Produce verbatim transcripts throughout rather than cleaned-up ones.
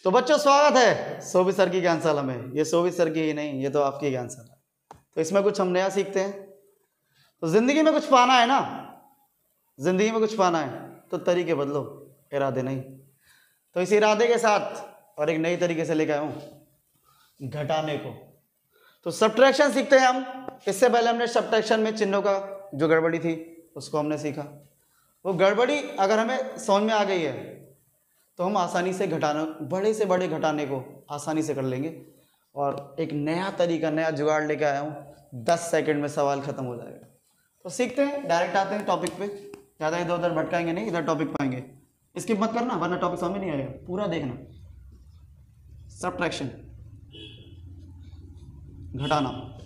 तो बच्चों स्वागत है सोभी सर की ज्ञानशाला में। ये सोभी सर की ही नहीं, ये तो आपकी ज्ञानशाला है। तो इसमें कुछ हम नया सीखते हैं। तो जिंदगी में कुछ पाना है ना, जिंदगी में कुछ पाना है तो तरीके बदलो, इरादे नहीं। तो इस इरादे के साथ और एक नई तरीके से लेकर आया हूँ घटाने को। तो सब्ट्रैक्शन सीखते हैं हम। इससे पहले हमने सब्ट्रैक्शन में चिन्हों का जो गड़बड़ी थी उसको हमने सीखा। वो गड़बड़ी अगर हमें समझ में आ गई है तो हम आसानी से घटाना, बड़े से बड़े घटाने को आसानी से कर लेंगे। और एक नया तरीका, नया जुगाड़ लेके आया हूँ, दस सेकंड में सवाल खत्म हो जाएगा। तो सीखते हैं, डायरेक्ट आते हैं टॉपिक पे। ज़्यादा इधर उधर भटकाएंगे नहीं, इधर टॉपिक पाएंगे। स्किप मत करना वरना टॉपिक समझ में नहीं आएगा, पूरा देखना। सब्ट्रैक्शन, घटाना।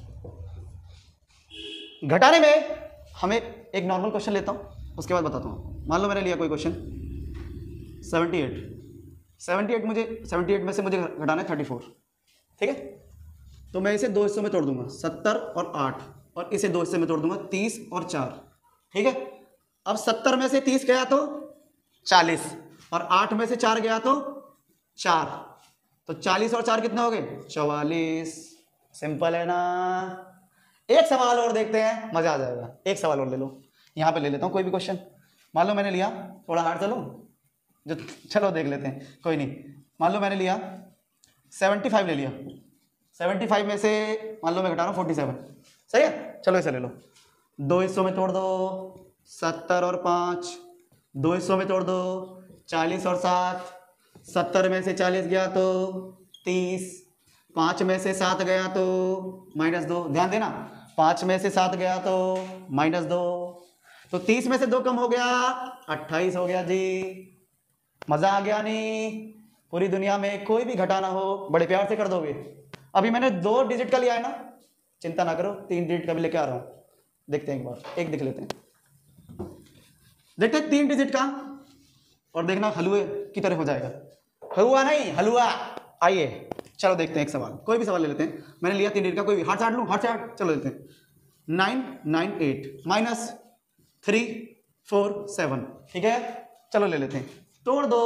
घटाने में हमें एक नॉर्मल क्वेश्चन लेता हूँ, उसके बाद बताता हूँ। मान लो मैंने लिया कोई question seventy eight, seventy eight मुझे सेवेंटी एट में से मुझे घटाना है थर्टी फोर, ठीक है। तो मैं इसे दो हिस्सों में तोड़ दूंगा, सत्तर और आठ, और इसे दो हिस्से में तोड़ दूंगा, तीस और चार, ठीक है। अब सत्तर में से तीस गया तो चालीस, और आठ में से चार गया तो चार, तो चालीस और चार कितने हो गए? चौवालीस। सिंपल है ना। एक सवाल और देखते हैं, मजा आ जाएगा। एक सवाल और ले लो, यहाँ पे ले लेता हूँ कोई भी क्वेश्चन। मान लो मैंने लिया, थोड़ा हार्ड चलो जो, चलो देख लेते हैं, कोई नहीं। मान लो मैंने लिया सेवेंटी फाइव ले लिया, सेवेंटी फाइव में से मान लो मैं घटा रहा हूँ फोर्टी सेवन, सही है। चलो इसे ले लो, दो हिस्सों में तोड़ दो, सत्तर और पाँच, दो हिस्सों में तोड़ दो, चालीस और सात, सत्तर में से चालीस गया तो तीस, पाँच में से सात गया तो माइनस दो। ध्यान देना, पाँच में से सात गया तो माइनस दो, तो तीस में से दो कम हो गया, अट्ठाईस हो गया जी। मजा आ गया नहीं? पूरी दुनिया में कोई भी घटाना हो बड़े प्यार से कर दोगे। अभी मैंने दो डिजिट का लिया है ना, चिंता ना करो, तीन डिजिट का भी लेके आ रहा हूं। देखते हैं एक बार, एक देख लेते हैं, देखते हैं तीन डिजिट का, और देखना हलवे की तरह हो जाएगा। हलवा नहीं, हलवा। आइए चलो देखते हैं एक सवाल, कोई भी सवाल ले लेते हैं। मैंने लिया तीन डिजिट का, कोई भी हार्ट चार्ट लूं, हार्ट चार्ट। चलो लेते हैं, nine nine eight minus three four seven, ठीक है। चलो ले लेते हैं, तोड़ दो,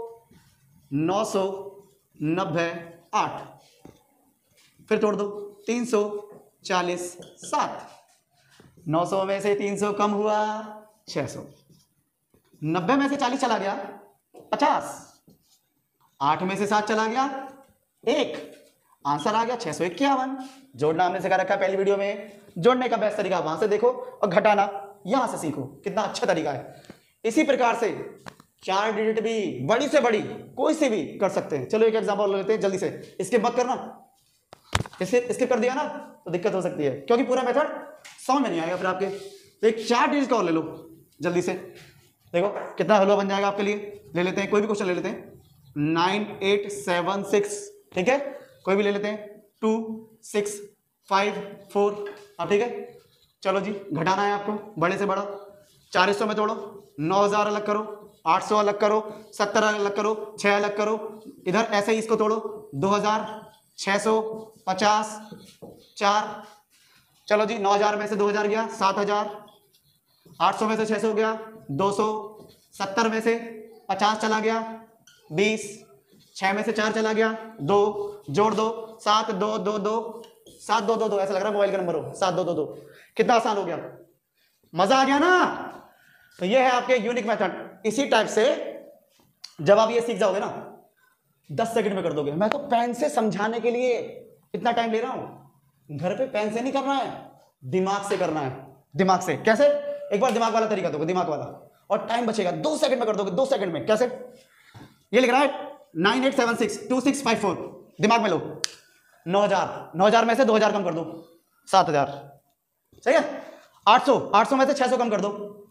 नौ सौ नब्बे आठ, फिर तोड़ दो, तीन सौ चालीस सात, नौ सौ में से तीन सौ कम हुआ छह सौ, नब्बे में से चालीस चला गया पचास, आठ में से सात चला गया एक, आंसर आ गया छह सौ इक्यावन। जोड़ना हमने सिखा रखा है पहली वीडियो में, जोड़ने का बेस्ट तरीका वहां से देखो, और घटाना यहां से सीखो, कितना अच्छा तरीका है। इसी प्रकार से चार डिजिट भी बड़ी से बड़ी कोई से भी कर सकते हैं। चलो एक एग्जांपल लेते हैं जल्दी से, इसके मत करना, इसके इसके कर दिया ना तो दिक्कत हो सकती है, क्योंकि पूरा मेथड समझ में नहीं आएगा फिर आपके। तो एक चार डिजिट का और ले लो जल्दी से, देखो कितना हलवा बन जाएगा आपके लिए। ले लेते हैं कोई भी क्वेश्चन ले लेते हैं, नाइन एट सेवन सिक्स, ठीक है, कोई भी ले लेते हैं, टू सिक्स फाइव फोर, अब ठीक है। चलो जी, घटाना है आपको बड़े से बड़ा। चार हिस्सों में तोड़ो, नौ हजार अलग करो, आठ सौ अलग करो, सत्तर अलग करो, छह अलग करो, इधर ऐसे ही इसको तोड़ो, दो हजार, छह सौ, पचास, चार। चलो जी, नौ हजार में से दो हजार गया सात हजार, आठ सौ में से छह सौ गया दो सौ, सत्तर में से पचास चला गया बीस, छह में से चार चला गया दो, जोड़ दो, सात दो दो दो, सात दो दो दो, ऐसा लग रहा है मोबाइल का नंबर हो, सात दो दो दो। कितना आसान हो गया, मजा आ गया ना। तो ये है आपके यूनिक मेथड। इसी टाइप से जब आप ये सीख जाओगे ना, दस सेकंड में कर दोगे। मैं तो पेन से समझाने के लिए इतना टाइम ले रहा हूं, घर पे पेन से नहीं करना है, दिमाग से करना है। दिमाग से कैसे? एक बार दिमाग वाला तरीका दोगे, दिमाग वाला, और टाइम बचेगा, दो सेकंड में कर दोगे, दो सेकंड में। कैसे? ये लिख रहा है nine eight seven six two six five four, दिमाग में लो, नौ हजार, नौ हजार में से दो हजार कम कर दो, सात हजार, सही है। आठ सौ, आठ सौ में से छह सौ कम कर दो,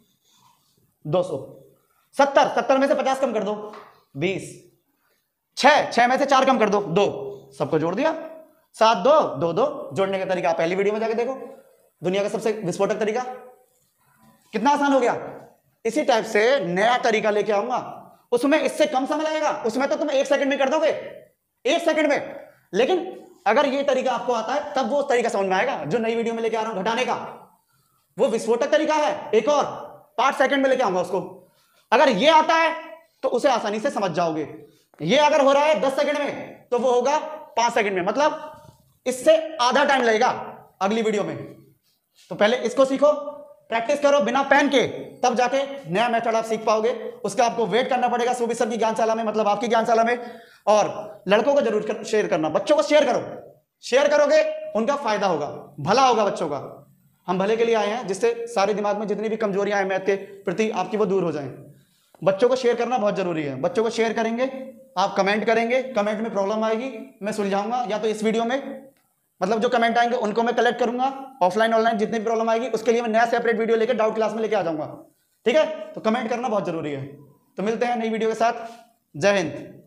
दो सौ, सत्तर, सत्तर में से पचास कम कर दो, बीस, छह, छह में से चार कम कर दो, दो, सबको जोड़ दिया, सात दो दो दो। जोड़ने का तरीका पहली वीडियो में जाके देखो, दुनिया का सबसे विस्फोटक तरीका। कितना आसान हो गया। इसी टाइप से नया तरीका लेके आऊंगा, उसमें इससे कम समय लगेगा, उसमें तो तुम एक सेकंड में कर दोगे, एक सेकंड में। लेकिन अगर ये तरीका आपको आता है तब वो तरीका समझ में आएगा जो नई वीडियो में लेके आ रहा हूं घटाने का। वो विस्फोटक तरीका है, एक और पांच सेकंड में लेके आऊंगा उसको। अगर ये आता है तो उसे आसानी से समझ जाओगे। ये अगर हो रहा है दस सेकंड में तो वो होगा पांच सेकंड में, मतलब इससे आधा टाइम लगेगा अगली वीडियो में। तो पहले इसको सीखो, प्रैक्टिस करो बिना पेन के, तब जाके नया मेथड आप सीख पाओगे। उसका आपको वेट करना पड़ेगा सुबह सर की ज्ञानशाला में, मतलब आपकी ज्ञानशाला में। और लड़कों को जरूर कर, शेयर करना, बच्चों को शेयर करो, शेयर करोगे उनका फायदा होगा, भला होगा बच्चों का। हम भले के लिए आए हैं, जिससे सारे दिमाग में जितनी भी कमजोरियां हैं मैथ के प्रति आपकी वो दूर हो जाएं। बच्चों को शेयर करना बहुत जरूरी है। बच्चों को शेयर करेंगे, आप कमेंट करेंगे, कमेंट में प्रॉब्लम आएगी मैं सुलझाऊंगा, या तो इस वीडियो में, मतलब जो कमेंट आएंगे उनको मैं कलेक्ट करूंगा, ऑफलाइन ऑनलाइन जितनी भी प्रॉब्लम आएगी उसके लिए मैं नया सेपरेट वीडियो लेकर डाउट क्लास में लेके आ जाऊंगा। ठीक है, तो कमेंट करना बहुत जरूरी है। तो मिलते हैं नई वीडियो के साथ। जय हिंद।